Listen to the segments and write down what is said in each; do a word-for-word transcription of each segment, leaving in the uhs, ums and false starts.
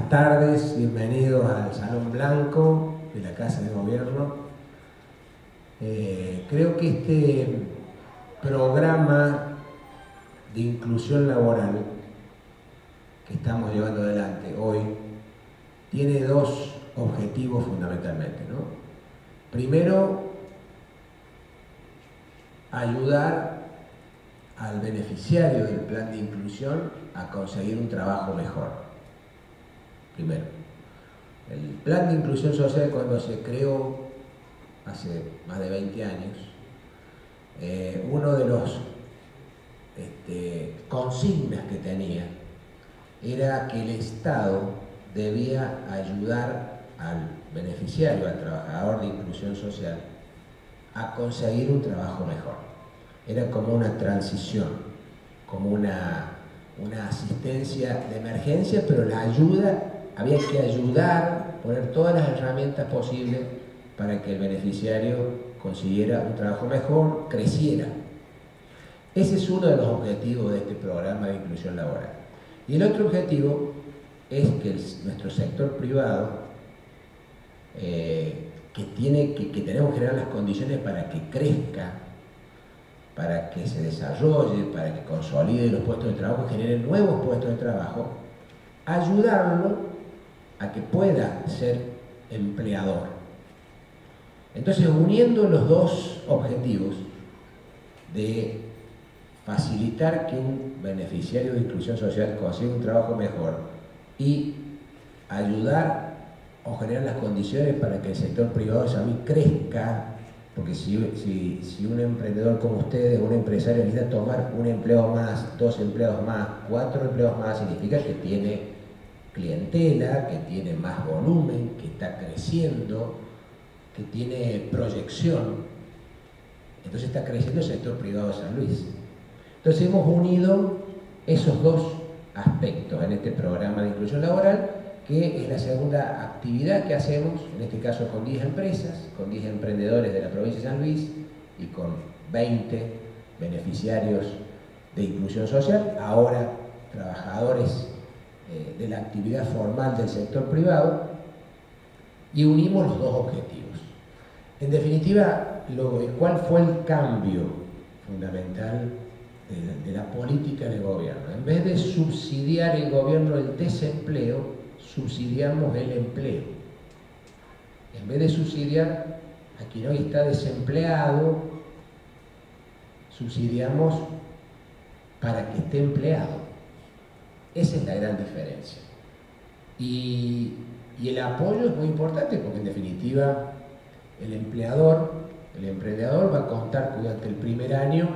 Buenas tardes, bienvenidos al Salón Blanco de la Casa de Gobierno. Eh, creo que este programa de inclusión laboral que estamos llevando adelante hoy tiene dos objetivos fundamentalmente, ¿no? Primero, ayudar al beneficiario del plan de inclusión a conseguir un trabajo mejor. Primero, el plan de inclusión social, cuando se creó hace más de veinte años, eh, uno de los este, consignas que tenía era que el Estado debía ayudar al beneficiario, al trabajador de inclusión social, a conseguir un trabajo mejor. Era como una transición, como una, una asistencia de emergencia, pero la ayuda, había que ayudar, poner todas las herramientas posibles para que el beneficiario consiguiera un trabajo mejor, creciera. Ese es uno de los objetivos de este programa de inclusión laboral. Y el otro objetivo es que el, nuestro sector privado, eh, que, tiene, que, que tenemos que generar las condiciones para que crezca, para que se desarrolle, para que consolide los puestos de trabajo, genere nuevos puestos de trabajo, ayudarlo a que pueda ser empleador. Entonces, uniendo los dos objetivos de facilitar que un beneficiario de inclusión social consiga un trabajo mejor y ayudar o generar las condiciones para que el sector privado también crezca, porque si, si, si un emprendedor como ustedes, un empresario necesita tomar un empleo más, dos empleos más, cuatro empleos más, significa que tiene clientela, que tiene más volumen, que está creciendo, que tiene proyección. Entonces está creciendo el sector privado de San Luis. Entonces hemos unido esos dos aspectos en este programa de inclusión laboral, que es la segunda actividad que hacemos, en este caso con diez empresas, con diez emprendedores de la provincia de San Luis y con veinte beneficiarios de inclusión social, ahora trabajadores eh, de la actividad formal del sector privado, y unimos los dos objetivos. En definitiva, lo, ¿cuál fue el cambio fundamental de, de la política del gobierno? En vez de subsidiar el gobierno el desempleo, subsidiamos el empleo. En vez de subsidiar a quien hoy está desempleado, subsidiamos para que esté empleado. Esa es la gran diferencia. Y, y el apoyo es muy importante porque en definitiva el empleador, el emprendedor va a contar durante el primer año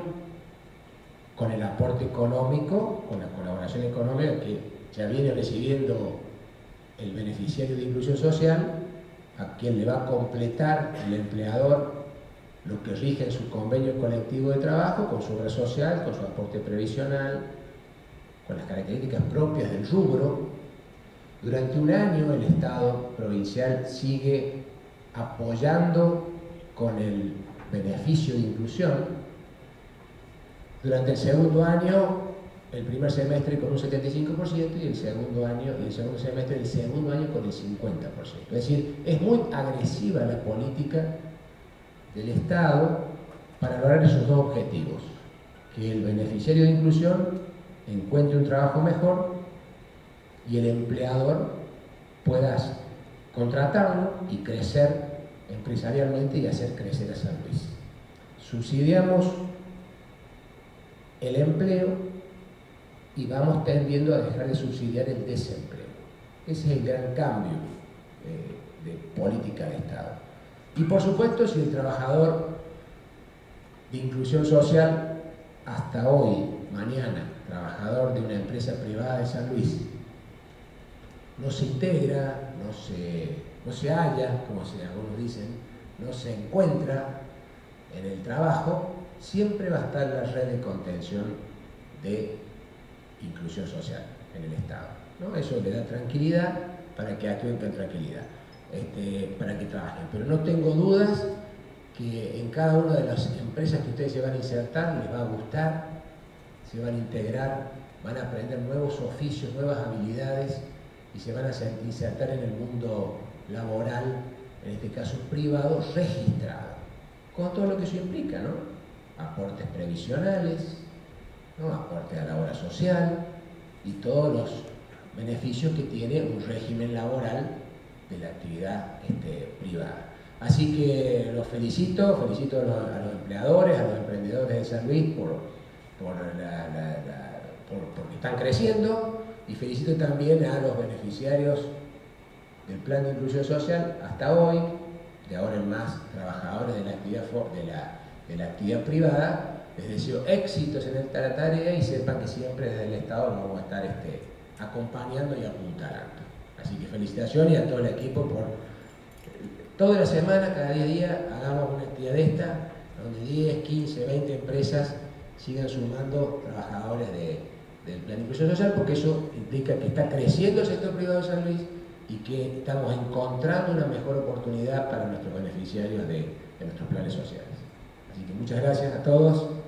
con el aporte económico, con la colaboración económica que ya viene recibiendo el beneficiario de inclusión social, a quien le va a completar el empleador lo que rige en su convenio colectivo de trabajo, con su obra social, con su aporte previsional, con las características propias del rubro. Durante un año el Estado provincial sigue apoyando con el beneficio de inclusión. Durante el segundo año, el primer semestre con un setenta y cinco por ciento y el segundo año y el segundo semestre el segundo año con el cincuenta por ciento. Es decir, es muy agresiva la política del Estado para lograr esos dos objetivos: que el beneficiario de inclusión encuentre un trabajo mejor y el empleador pueda contratarlo y crecer empresarialmente y hacer crecer a San Luis. Subsidiamos el empleo y vamos tendiendo a dejar de subsidiar el desempleo. Ese es el gran cambio de, de política de Estado. Y por supuesto, si el trabajador de inclusión social hasta hoy, mañana, trabajador de una empresa privada de San Luis, no se integra, no se, no se halla, como se, algunos dicen, no se encuentra en el trabajo, siempre va a estar la red de contención de inclusión social en el Estado, ¿no? Eso le da tranquilidad para que actúen con tranquilidad, este, para que trabajen. Pero no tengo dudas que en cada una de las empresas que ustedes se van a insertar les va a gustar, se van a integrar, van a aprender nuevos oficios, nuevas habilidades y se van a insertar en el mundo laboral, en este caso privado, registrado, con todo lo que eso implica, ¿no? Aportes previsionales, ¿no? Aporte a la obra social y todos los beneficios que tiene un régimen laboral de la actividad este, privada. Así que los felicito, felicito a los, a los empleadores, a los emprendedores de San Luis por, por, la, la, la, por porque están creciendo, y felicito también a los beneficiarios del Plan de Inclusión Social hasta hoy, de ahora en más trabajadores de la actividad, de la, de la actividad privada. Les deseo éxitos en esta tarea y sepan que siempre desde el Estado nos vamos a estar este, acompañando y apuntalando. Así que felicitaciones a todo el equipo por toda la semana, cada día a día, hagamos una actividad de esta, donde diez, quince, veinte empresas sigan sumando trabajadores de, del Plan de Inclusión Social, porque eso implica que está creciendo el sector privado de San Luis y que estamos encontrando una mejor oportunidad para nuestros beneficiarios de, de nuestros planes sociales. Así que muchas gracias a todos.